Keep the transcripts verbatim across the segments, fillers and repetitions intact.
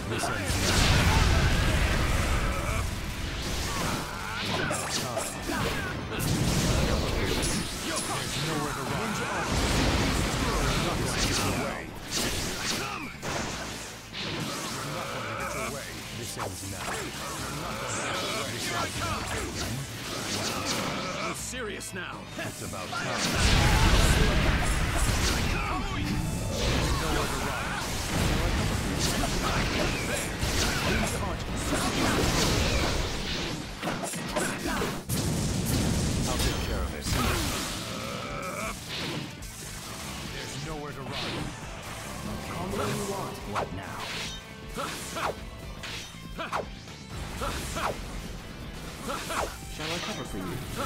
This ends now. There's nowhere to run. You're not going to get away. You're not going to get your way. This ends now. You're not going to get your way. This ends now. I'm serious now. It's about time. There's nowhere to run. I'll take care of it. There's nowhere to run. Call me when you want. What now? Shall I cover for you?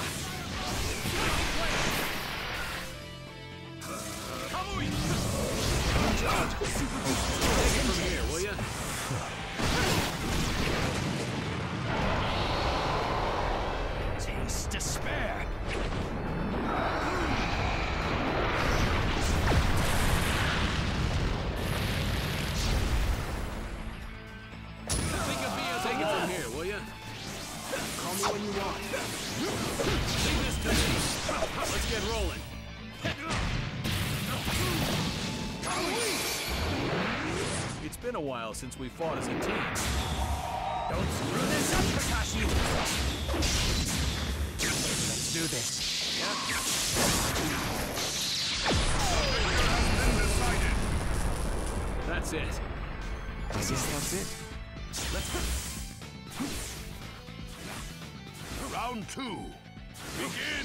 Take it from here, will ya? Taste despair. Think of me as take it from here, will ya? Call me when you want. Leave this to me. Let's get rolling. It's been a while since we fought as a team. Don't screw this up, Kakashi! Let's do this. Yeah. That's it. I guess that's it. Let's go. Round two. Begin!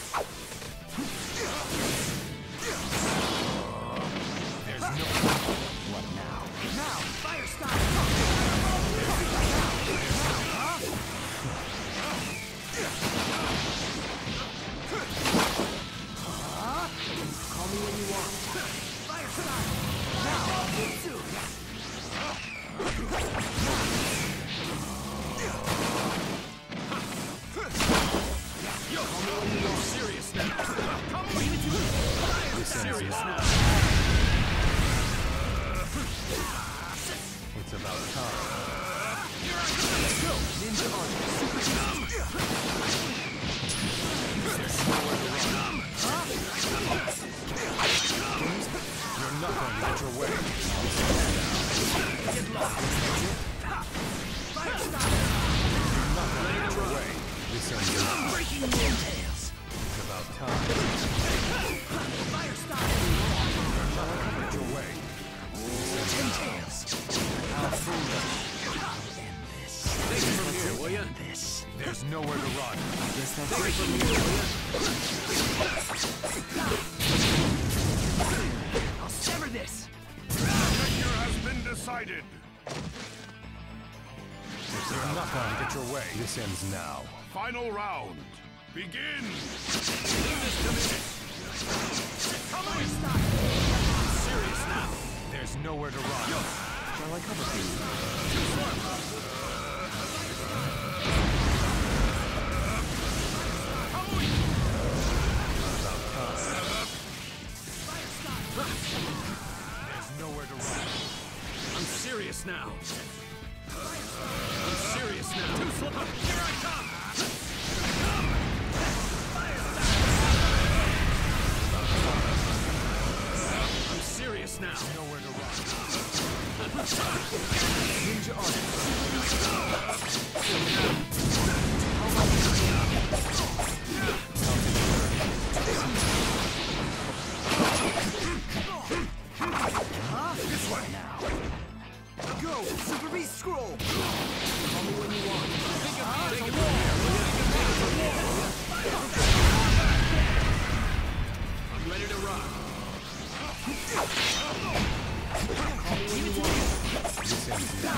There's no... What now? Now, fire style! Call me when you want. Fire style! Now, Jutsu! Yo, call me when you want. Serious now! Come on! Serious now! It's about time. Let's go! Ninja Archer! You're not going to get your way. Get lost! Fire style! You're not going to get your way. This ends now. Breaking moontails! It's about time. Fire style! You're not going to get your way. Ten tails! I'll fool them. Take it from here, will ya? This. There's nowhere to run. I guess that's Take it. it from here, will ya? I'll sever this! Victor has been decided. You're not going to get your way. This ends now. Final round. Begin! Leave this to me! Come on! Serious now! There's nowhere to run. Shall I cover for you? There's nowhere to run. I'm serious now! I'm serious now! Too slow! Here I come! I'm serious now! Nowhere to run. Ninja Archer. This way now. Go! Super Beast Scroll! Call me when you want. Think of me as a warrior, will ya? I'm ready to rock. Call me when you want. This ends now.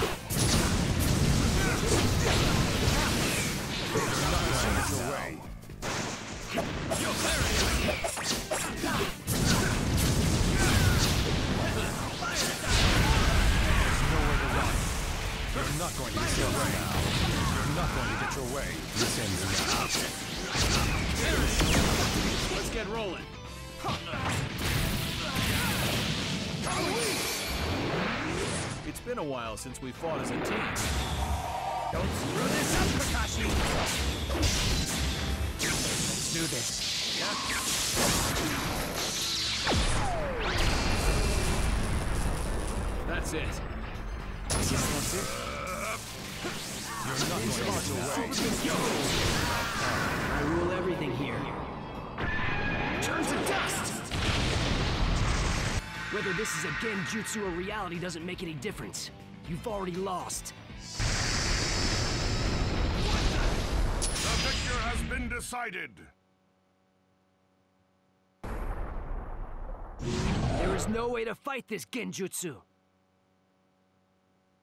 You're not going to get your way. Yo, there it is! There's nowhere to run. You're not going to get your way. You're not going to get your way. This ends now. There it is! Let's get rolling! It's been a while since we fought as a team. Don't screw this up, Kakashi! Let's do this. Yeah? That's it. Yes, that's it. You're not going to get your way. I rule everything here. Turn to dust! Whether this is a genjutsu or reality doesn't make any difference. You've already lost. The victor has been decided. There is no way to fight this genjutsu.